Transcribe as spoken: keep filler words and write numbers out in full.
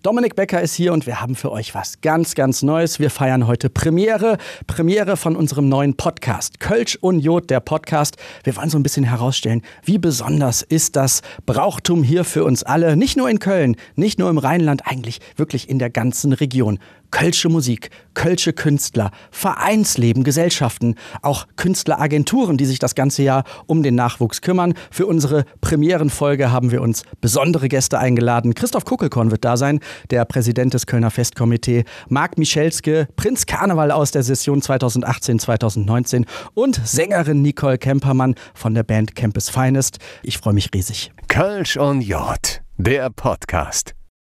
Dominik Becker ist hier und wir haben für euch was ganz, ganz Neues. Wir feiern heute Premiere, Premiere von unserem neuen Podcast. Kölsch und Jod, der Podcast. Wir wollen so ein bisschen herausstellen, wie besonders ist das Brauchtum hier für uns alle. Nicht nur in Köln, nicht nur im Rheinland, eigentlich wirklich in der ganzen Region. Kölsche Musik, kölsche Künstler, Vereinsleben, Gesellschaften, auch Künstleragenturen, die sich das ganze Jahr um den Nachwuchs kümmern. Für unsere Premierenfolge haben wir uns besondere Gäste eingeladen. Christoph Kuckelkorn wird da sein, der Präsident des Kölner Festkomitee, Marc Michelske, Prinz Karneval aus der Session zweitausendachtzehn zweitausendneunzehn und Sängerin Nicole Kempermann von der Band Campus Finest. Ich freue mich riesig. Kölsch und Jod, der Podcast.